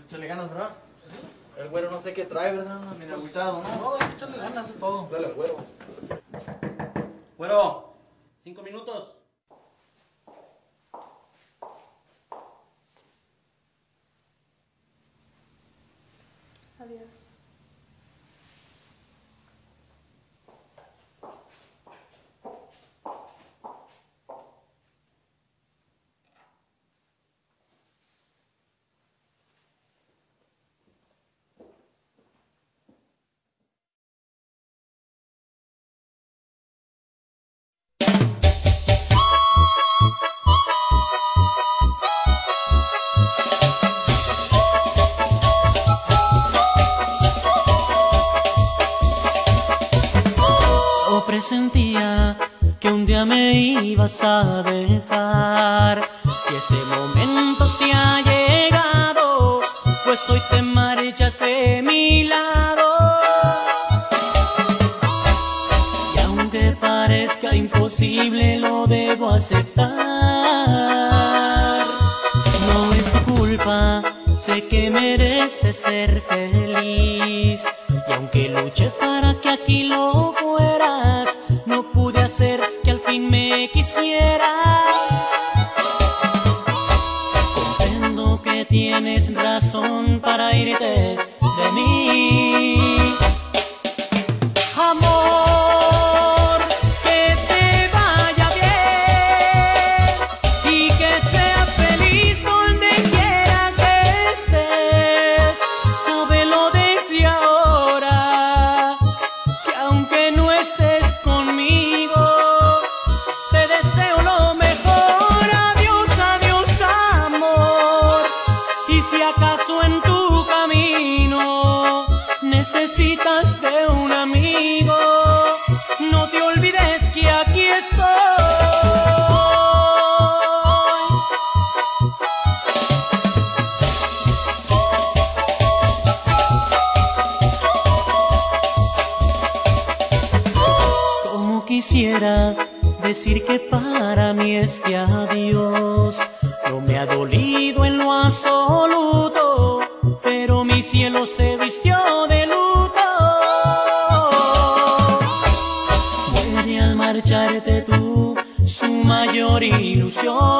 Échale ganas, ¿verdad? Sí. El güero no sé qué trae, ¿verdad? Mira, agüitado, ¿no? No, hay que echarle ganas, es todo. Dale al güero. Güero, 5 minutos. Adiós. Yo presentía que un día me ibas a dejar y ese momento se ha llegado, pues hoy te marchas de mi lado. Y aunque parezca imposible lo debo aceptar. No es tu culpa, sé que mereces ser feliz. Y aunque luché para que aquí lo fueras, no pude hacer que al fin me quisieras. Comprendo que tienes razón para irte de mí. Amor, que te vaya bien y que seas feliz donde quiera que estés. Sábelo desde ahora, que aunque no estés conmigo, te deseo lo mejor. Adiós, adiós, amor. Y si acaso en tu camino necesitas de un amigo, no te olvides que aquí estoy. Como quisiera decir que para mí este adiós no me ha dolido en lo absoluto, pero mi cielo se vistió de luto. Muere al marcharte tú, su mayor ilusión.